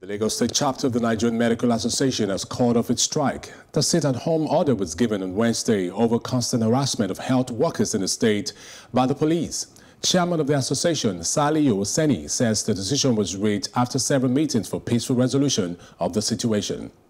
The Lagos State chapter of the Nigerian Medical Association has called off its strike. The sit-at-home order was given on Wednesday over constant harassment of health workers in the state by the police. Chairman of the association, Saliu Oseni, says the decision was reached after several meetings for peaceful resolution of the situation.